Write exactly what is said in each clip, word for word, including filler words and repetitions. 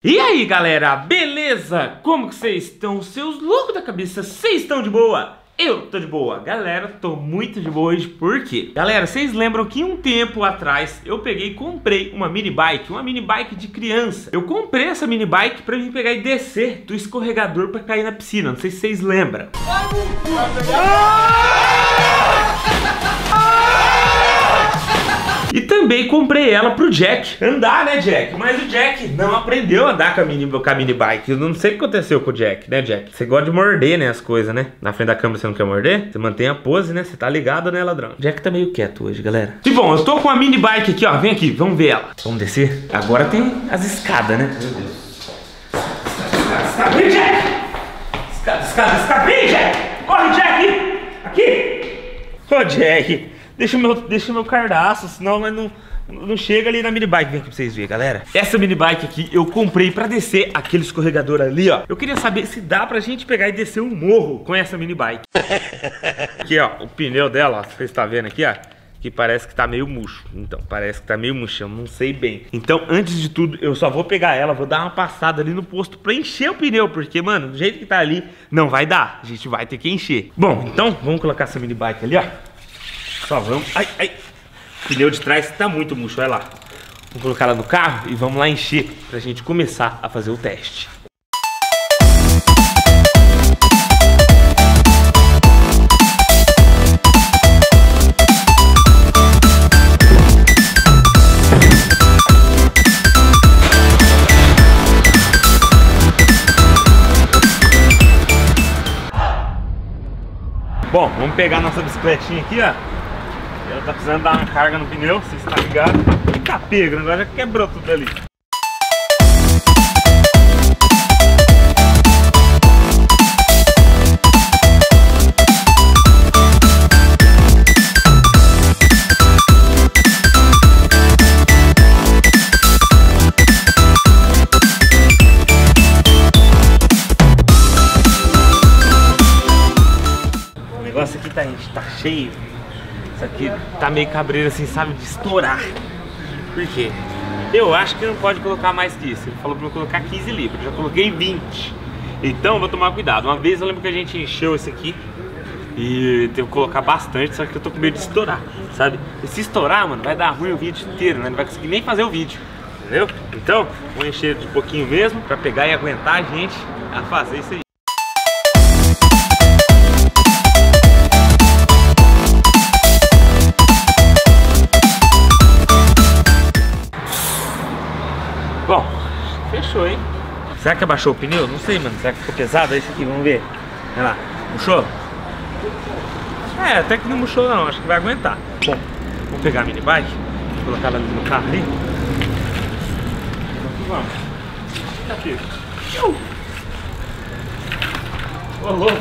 E aí galera, beleza? Como que vocês estão? Seus loucos da cabeça, vocês estão de boa? Eu tô de boa, galera, tô muito de boa hoje, por quê? Galera, vocês lembram que um tempo atrás eu peguei e comprei uma mini bike, uma mini bike de criança. Eu comprei essa mini bike pra mim pegar e descer do escorregador pra cair na piscina, não sei se vocês lembram. E também comprei ela pro Jack andar, né, Jack? Mas o Jack não aprendeu a andar com a mini, com a mini bike. Eu não sei o que aconteceu com o Jack, né, Jack? Você gosta de morder, né, as coisas, né? Na frente da câmera você não quer morder? Você mantém a pose, né? Você tá ligado, né, ladrão? O Jack tá meio quieto hoje, galera. E bom, eu tô com a mini bike aqui, ó. Vem aqui, vamos ver ela. Vamos descer? Agora tem as escadas, né? Meu Deus. Escada, vem, Jack! Escada, escada, escada, vem, Jack! Corre, Jack! Aqui! Ô, Jack! Deixa o meu, deixa o meu cardaço, senão nós não, não chega ali na mini bike. Vem aqui pra vocês verem, galera. Essa mini bike aqui eu comprei pra descer aquele escorregador ali, ó. Eu queria saber se dá pra gente pegar e descer um morro com essa mini bike. Aqui, ó, o pneu dela, ó, vocês estão vendo aqui, ó, que parece que tá meio murcho. Então, parece que tá meio murchão, não sei bem. Então, antes de tudo, eu só vou pegar ela, vou dar uma passada ali no posto pra encher o pneu, porque, mano, do jeito que tá ali, não vai dar. A gente vai ter que encher. Bom, então, vamos colocar essa mini bike ali, ó. Só vamos... Ai, ai. O pneu de trás tá muito murcho, olha lá. Vamos colocar ela no carro e vamos lá encher pra gente começar a fazer o teste. Bom, vamos pegar nossa bicicletinha aqui, ó. Ela tá precisando dar uma carga no pneu, você está ligado? Eita pega, agora já quebrou tudo ali. O negócio aqui tá, tá cheio. Isso aqui tá meio cabreiro assim, sabe, de estourar. Por quê? Eu acho que não pode colocar mais que isso. Ele falou pra eu colocar quinze litros, eu já coloquei vinte. Então vou tomar cuidado. Uma vez eu lembro que a gente encheu esse aqui e teve que colocar bastante, só que eu tô com medo de estourar, sabe? E se estourar, mano, vai dar ruim o vídeo inteiro, né? Não vai conseguir nem fazer o vídeo, entendeu? Então, vou encher de pouquinho mesmo pra pegar e aguentar a gente a fazer isso aí. Bom, fechou, hein? Será que abaixou o pneu? Não sei, mano. Será que ficou pesado? É esse aqui, vamos ver. Olha lá, murchou? É, até que não murchou não, acho que vai aguentar. Bom, vamos pegar a mini bike, colocar ela ali no carro ali. Vamos. Tá aqui. Ô, louco.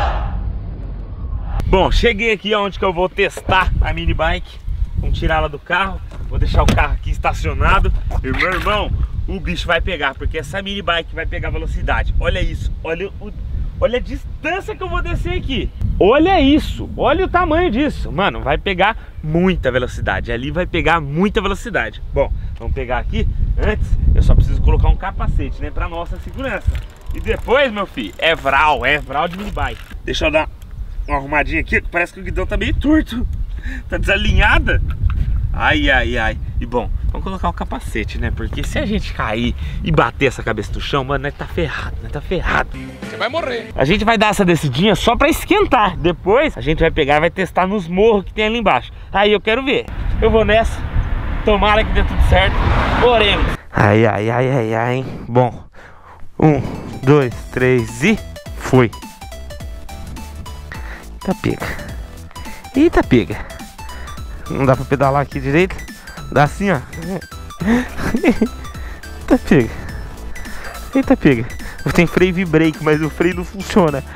Bom, cheguei aqui onde que eu vou testar a mini bike. Vamos tirar ela do carro. Vou deixar o carro aqui estacionado. E meu irmão, o bicho vai pegar, porque essa mini bike vai pegar velocidade. Olha isso, olha, o, olha a distância que eu vou descer aqui. Olha isso, olha o tamanho disso. Mano, vai pegar muita velocidade. Ali vai pegar muita velocidade. Bom, vamos pegar aqui. Antes, eu só preciso colocar um capacete, né, pra nossa segurança. E depois, meu filho, é vral, é vral de mini bike. Deixa eu dar uma arrumadinha aqui, parece que o guidão tá meio torto. Tá desalinhada. Ai, ai, ai. E bom, vamos colocar o capacete, né? Porque se a gente cair e bater essa cabeça no chão, mano, nós tá ferrado, nós tá ferrado. Você vai morrer. A gente vai dar essa descidinha só pra esquentar. Depois a gente vai pegar e vai testar nos morros que tem ali embaixo. Aí eu quero ver. Eu vou nessa. Tomara que dê tudo certo. Oremos. Ai, ai, ai, ai, ai, hein? Bom. Um, dois, três e... Foi. Eita pega. Eita pega. Não dá pra pedalar aqui direito. Dá assim, ó. Eita pega. Eita pega. Eu tenho freio e brake, mas o freio não funciona.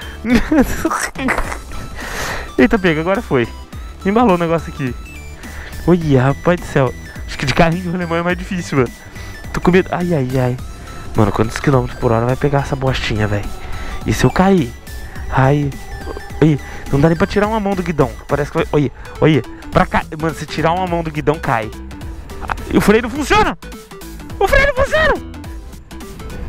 Eita pega, agora foi. Embalou o negócio aqui. Olha, rapaz do céu. Acho que de carrinho de rolemão é mais difícil, mano. Tô com medo. Ai, ai, ai. Mano, quantos quilômetros por hora vai pegar essa bostinha, velho? E se eu cair? Ai. Olha, não dá nem pra tirar uma mão do guidão. Parece que vai... Olha, olha. Pra cá, mano, se tirar uma mão do guidão, cai. E o freio não funciona! O freio não funciona!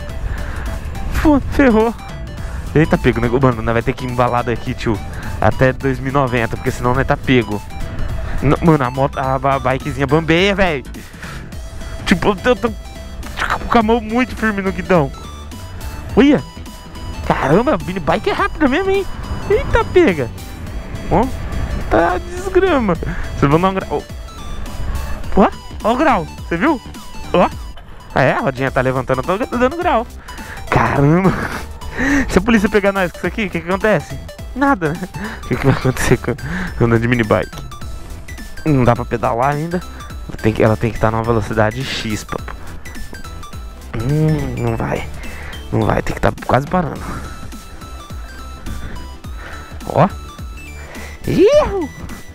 Foda, ferrou. Eita, pego, nego. Mano, nós vai ter que ir embalado aqui, tio. Até dois mil e noventa, porque senão nós tá pego. Não, mano, a moto, a, a bikezinha bambeia, velho. Tipo, eu tô com a mão muito firme no guidão. Olha. Caramba, a mini bike é rápida mesmo, hein? Eita, pega. Ó, tá desgrama. Vocês vão dar um grau. Ó, ó o grau, você viu? Ó. Ah, é, a rodinha tá levantando, eu tô dando grau. Caramba. Se a polícia pegar nós com isso aqui, o que que acontece? Nada, né? O que que vai acontecer com andando de mini bike? Não dá pra pedalar ainda. Ela tem que, ela tem que estar numa velocidade X, papo. Hum, não vai. Não vai, tem que estar quase parando. Ó. Iu!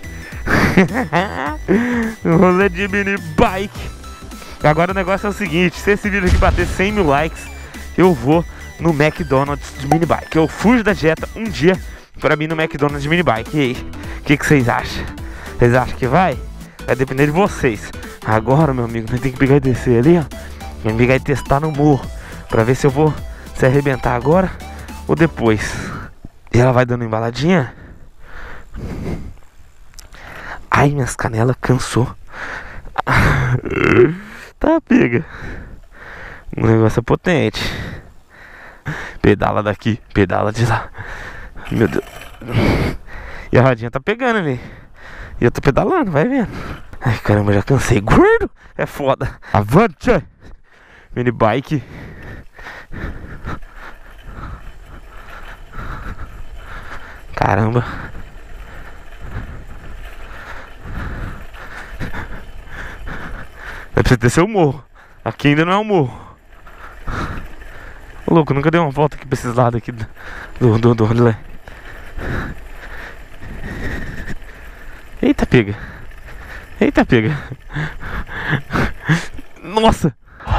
Rolê de mini bike. Agora o negócio é o seguinte: se esse vídeo aqui bater cem mil likes, eu vou no McDonald's de mini bike. Eu fujo da dieta um dia pra mim no McDonald's de mini bike. E aí, o que que vocês acham? Vocês acham que vai? Vai depender de vocês. Agora, meu amigo, nós temos que pegar e descer ali, ó. Vamos pegar e testar no morro pra ver se eu vou se arrebentar agora ou depois. E ela vai dando embaladinha. Ai, minhas canelas cansou. Tá, pega. O negócio é potente. Pedala daqui, pedala de lá. Meu Deus. E a rodinha tá pegando ali. E eu tô pedalando, vai vendo. Ai, caramba, já cansei. Gordo, é foda. Avante. Mini bike. Caramba. É pra descer o morro. Aqui ainda não é o morro. Ô, louco, nunca dei uma volta aqui pra esses lados aqui do, do, do rolê. Eita, pega. Eita, pega. Nossa.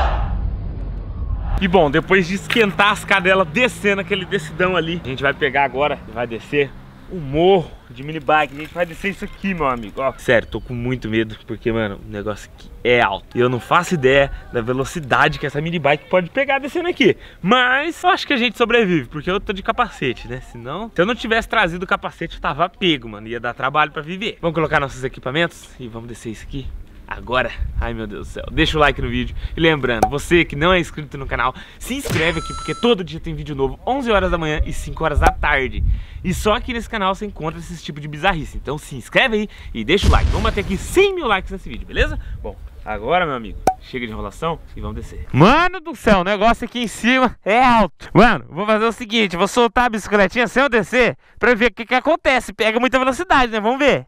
E bom, depois de esquentar as cadelas descendo aquele descidão ali, a gente vai pegar agora e vai descer o morro de mini bike. A gente vai descer isso aqui, meu amigo. Ó, sério, tô com muito medo, porque, mano, o negócio aqui é alto. E eu não faço ideia da velocidade que essa mini bike pode pegar descendo aqui. Mas eu acho que a gente sobrevive, porque eu tô de capacete, né? Senão, se eu não tivesse trazido o capacete, eu tava pego, mano. Ia dar trabalho pra viver. Vamos colocar nossos equipamentos e vamos descer isso aqui agora. Ai, meu Deus do céu. Deixa o like no vídeo. E lembrando, você que não é inscrito no canal, se inscreve aqui, porque todo dia tem vídeo novo, onze horas da manhã e cinco horas da tarde. E só aqui nesse canal você encontra esse tipo de bizarrice. Então se inscreve aí e deixa o like. Vamos bater aqui cem mil likes nesse vídeo, beleza? Bom, agora, meu amigo, chega de enrolação e vamos descer. Mano do céu, o negócio aqui em cima é alto. Mano, vou fazer o seguinte, vou soltar a bicicletinha sem eu descer pra ver o que que acontece. Pega muita velocidade, né? Vamos ver.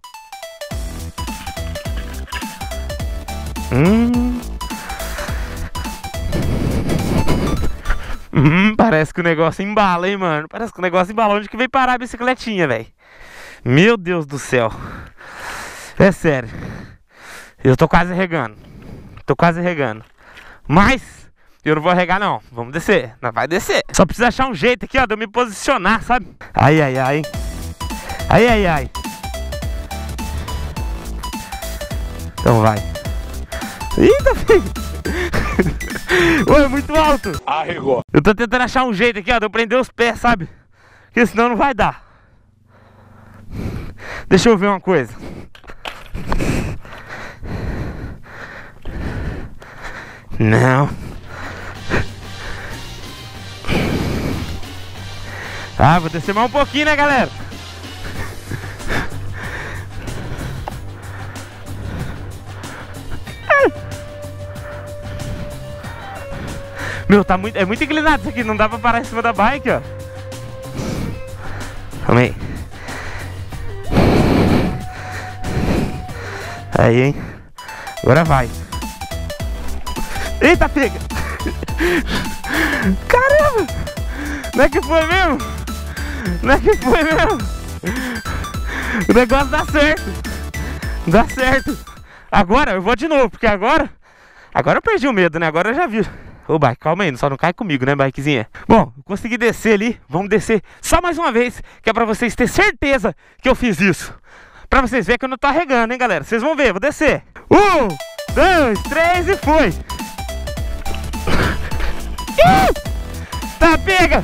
Hum. Hum, parece que o negócio embala, hein, mano. Parece que o negócio embala. Onde que veio parar a bicicletinha, velho? Meu Deus do céu. É sério. Eu tô quase regando. Tô quase regando. Mas eu não vou regar, não. Vamos descer. Nós vai descer. Só precisa achar um jeito aqui, ó, de eu me posicionar, sabe? Ai, ai, ai. Ai, ai, ai. Então vai. Eita, filho! Ué, é muito alto! Arregou! Eu tô tentando achar um jeito aqui, ó, de eu prender os pés, sabe? Porque senão não vai dar. Deixa eu ver uma coisa. Não. Ah, vou descer mais um pouquinho, né, galera? Meu, tá muito, é muito inclinado isso aqui, não dá pra parar em cima da bike, ó. Calma aí. Aí, hein. Agora vai. Eita, pega. Caramba. Não é que foi mesmo? Não é que foi mesmo? O negócio dá certo. Dá certo. Agora eu vou de novo, porque agora Agora eu perdi o medo, né? Agora eu já vi. Ô, bike, calma aí, só não cai comigo, né, bikezinha? Bom, consegui descer ali. Vamos descer só mais uma vez, que é pra vocês terem certeza que eu fiz isso. Pra vocês verem que eu não tô arregando, hein, galera? Vocês vão ver, vou descer. Um, dois, três e foi. Tá pega!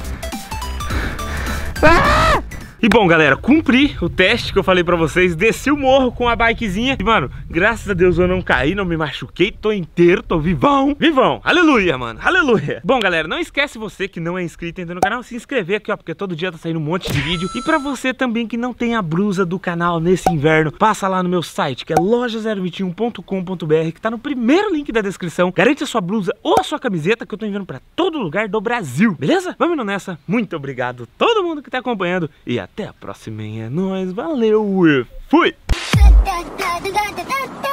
Ah! E bom, galera, cumpri o teste que eu falei pra vocês. Desci o morro com a bikezinha. E, mano, graças a Deus eu não caí, não me machuquei. Tô inteiro, tô vivão. Vivão. Aleluia, mano. Aleluia. Bom, galera, não esquece você que não é inscrito ainda no canal, se inscrever aqui, ó, porque todo dia tá saindo um monte de vídeo. E pra você também que não tem a blusa do canal nesse inverno, passa lá no meu site, que é loja zero vinte e um ponto com ponto br, que tá no primeiro link da descrição. Garante a sua blusa ou a sua camiseta, que eu tô enviando pra todo lugar do Brasil. Beleza? Vamos indo nessa. Muito obrigado a todo mundo que tá acompanhando. E até Até a próxima, é nóis, valeu, fui!